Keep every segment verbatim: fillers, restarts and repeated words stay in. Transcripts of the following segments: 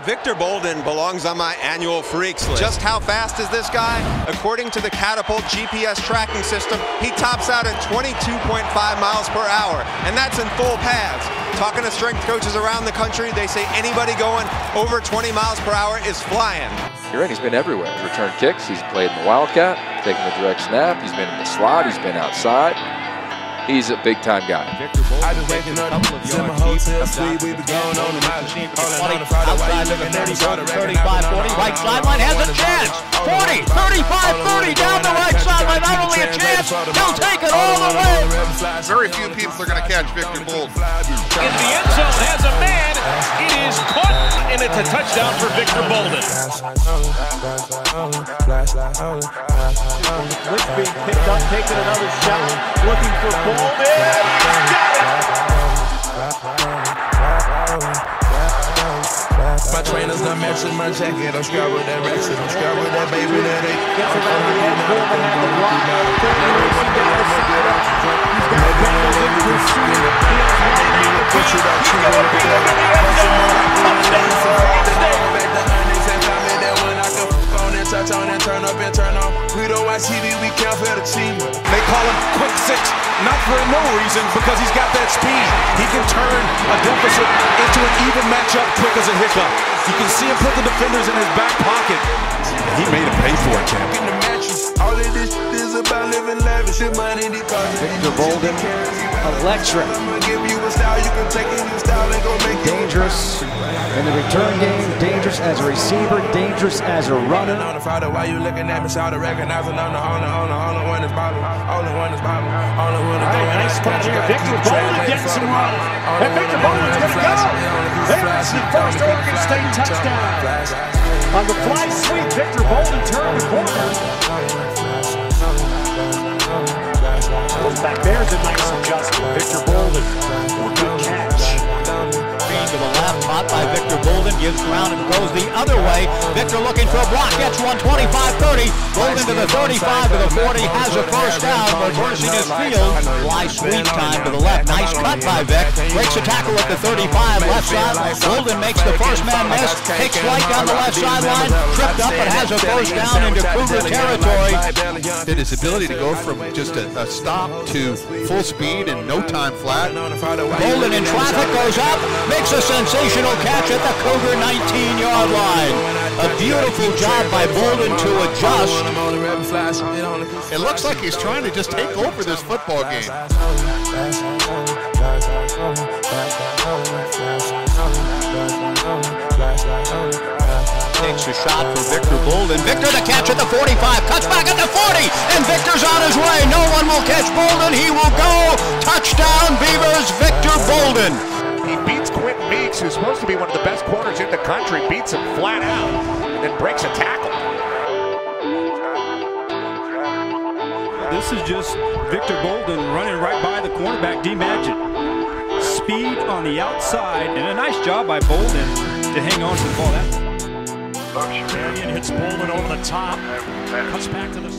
Victor Bolden belongs on my annual freaks list. Just how fast is this guy? According to the Catapult G P S tracking system, he tops out at twenty-two point five miles per hour, and that's in full pads. Talking to strength coaches around the country, they say anybody going over twenty miles per hour is flying. You're right, he's been everywhere. Return kicks, he's played in the Wildcat, taking the direct snap, he's been in the slot, he's been outside. He's a big-time guy. I've been waking up in my hotel suite. We be going on the mileage. Outside looking thirty-seven, thirty-five, forty. Right sideline has a chance. forty, thirty-five, thirty down the right sideline. Not only a chance, he'll take it all the way. Very few people are going to catch Victor Bolden. In the end zone has a man. It is caught, and it's a touchdown for Victor Bolden. Blitz being picked up, taking another shot, looking for Bolden. Got it! My trainers done matching my jacket. I'm strapped with that racket. I'm strapped with that baby that ain't. Gets around the edge, Bolden had the block. Turning the receiver down the sideline. He's got a battle in pursuit. He has one man to beat. He's going to be in the end zone. Touchdown for State. Touch on and turn up and turn on. We don't watch T V, we count for the team. They call him Quick Six, not for no reason, because he's got that speed. He can turn a deficit into an even matchup quick as a hiccup. You can see him put the defenders in his back pocket. He made him pay for it, champ. In the mattress, all of this is about living lavish. The money, the cars, Victor Bolden, electric. Give you a style, you can take any style and go make it. Dangerous in the return game, dangerous as a receiver, dangerous as a runner. Why you looking at me? Shout to recognize it. I'm the only, only, only one that's Bible. Only one that's Bible. Only one that's Bible. Nice spot here. Victor Bolden getting some run. And Victor Bolden's going to go. There's the first Oregon State touchdown. On the fly sweep, Victor Bolden turned the corner. Goes back. There's a nice adjustment. Victor Bolden. Good catch. To the left, caught by Victor Bolden, gives ground and goes the other way. Victor looking for a block, gets one, twenty-five thirty. Bolden to the thirty-five, to the forty, has a first down, reversing his field. Fly sweep time to the left. Nice cut by Vic. Breaks a tackle at the thirty-five, left side. Bolden makes the first man miss. Takes flight down the left sideline. Tripped up and has a first down into Cougar territory. Did his ability to go from just a, a stop to full speed in no time flat. Bolden in traffic goes up, makes a sensational catch at the Cougar nineteen-yard line. A beautiful job by Bolden to adjust. It looks like he's trying to just take over this football game. Takes a shot for Victor Bolden. Victor the catch at the forty-five, cuts back at the forty, and Victor's on his way. No one will catch Bolden. He will go. Touchdown, Beavers, Victor Bolden. He beats Quentin Meeks, who's supposed to be one of the best corners in the country, beats him flat out, and then breaks a tackle. This is just Victor Bolden running right by the cornerback, D. Magic. Speed on the outside, and a nice job by Bolden to hang on to the ball. That Marion hits Bolden over the top, cuts back to the...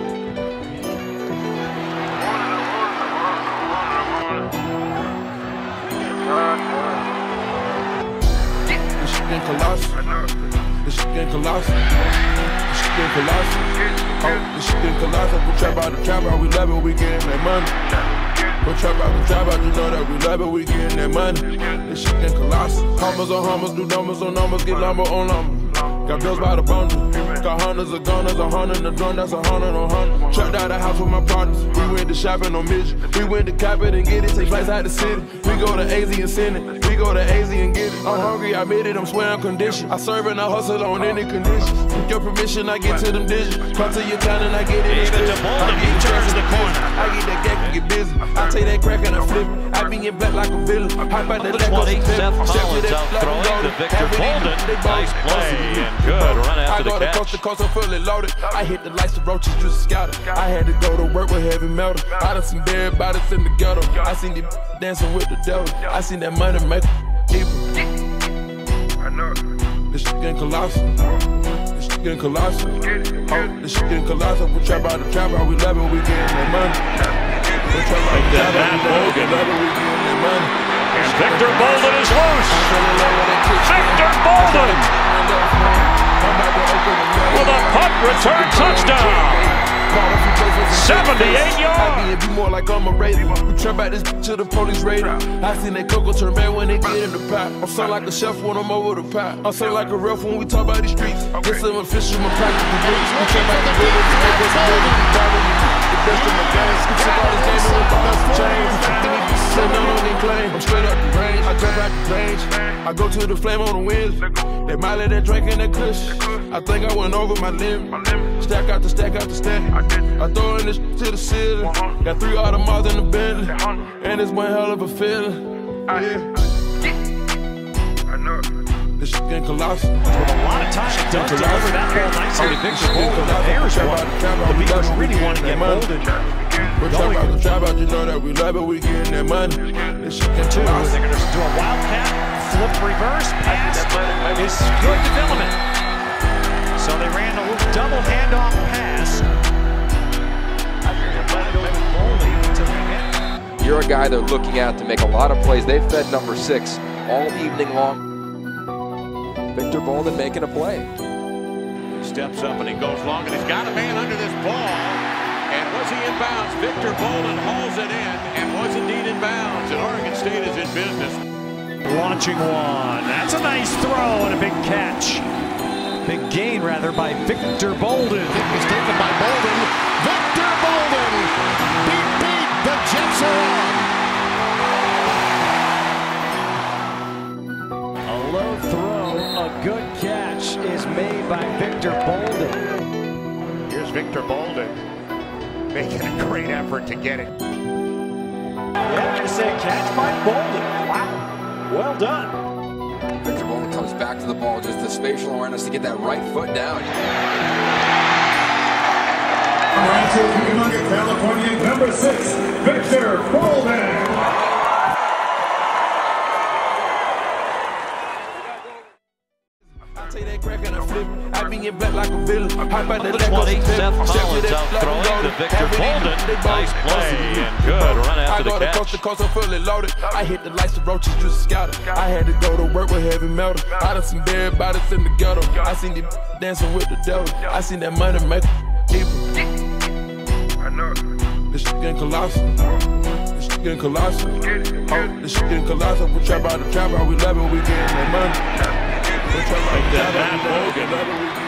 This shit getting colossal. This shit getting colossal. This shit getting colossal. Oh, this shit getting colossal. We trap out the trap out, we love it, we getting that money. We trap out the trap out, you know that we love it, we getting that money. This shit getting colossal. Hummers on hummers, do numbers on numbers, get number on number. Got bills by the bundle. Got hundreds of gunners, a hundred in the drum, that's a hundred on hundred. Trapped out the house with my partners. We went to shopping on Mission. We went to Capit and get it. Take flights out the city. We go to A Z and send it. We go to A Z and get it. I'm hungry, I made it, I'm swearing condition. I serve and I hustle on any condition. With your permission, I get to them digits. Come to your town and I get it. Even to Bolden, he turns the corner. I get that gag and get busy. I take that crack and I flip it. I be in black like a villain. How about that twenty, Seth Collins out throwing to Victor Bolden. Nice play and good run after the catch. I go to coast to coast, I'm fully loaded. I hit the lights, the roaches just scouted. I had to go to work with heavy metal. I done seen dead bodies in the ghetto. I seen the dancing with the devil. I seen that money make evil. This shit getting colossal. This shit getting colossal. Oh, this shit getting colossal. We trap out the trap out, we love it, we getting that money. We trap out the trap out, we love it, we getting that money. And Victor Bolden is loose. Victor Bolden return touchdown. seventy-eight yards. Be more like I'm a Raider. We trap out this to the police raider. I seen that cocoa turn red when they get in the pot. I'm sound like a chef when I'm over the pot. I'm sound like a ref when we talk about these streets. Get some official, my practice the boots. We trap out the buildings to make us better. The best of my game. We took all this game and we bought us some chains. Sitting down on their claim. I'm straight up the range. I jump out the range. I go to the flame on the winds. They might let that drink in that kush. I think I went over my limit. Stack out the stack out the stack. I throw in this to the ceiling. Got three Audemars in the Bentley. And it's one hell of a feeling. Yeah. This shit getting colossal. With a lot of time, it does deliver that ball nicely to Victor Bolden. The Bears one. The Bears really want to get Bolden. We're talking about the trap out, you know that we love it, we getting that money. This shit getting colossal. They're going to do a wildcat, flip reverse, pass. It's good development. So they ran a little double handoff pass. You're a guy they're looking at to make a lot of plays. They've fed number six all evening long. Victor Bolden making a play. He steps up and he goes long, and he's got a man under this ball. And was he in bounds? Victor Bolden hauls it in and was indeed in bounds. And Oregon State is in business. Launching one. That's a nice throw and a big catch. Big gain, rather, by Victor Bolden. It was taken by Bolden. Victor Bolden! Beat, beat, the Jets are on! A low throw, a good catch is made by Victor Bolden. Here's Victor Bolden making a great effort to get it. Yeah, I say catch by Bolden. Wow, well done. Victor Bolden comes back to the ball, just the spatial awareness to get that right foot down. California, number six, Victor Bolden. I take that crack and I flip it. I be in back like a villain. How about that twenty, Seth Collins out throwing to Victor Bolden. Nice play and good run after the catch. I go to coast to coast, I'm fully loaded. I hit the lights, the roaches just scouted. I had to go to work with heavy metal. I done seen dead bodies in the ghetto. I seen the dancing with the devil. I seen that money make people. I know. This shit getting colossal. This shit getting colossal. Oh, this shit getting colossal. We trap out the trap out, we love it, we getting that money. We trap out the trap out, we love it, we getting that money.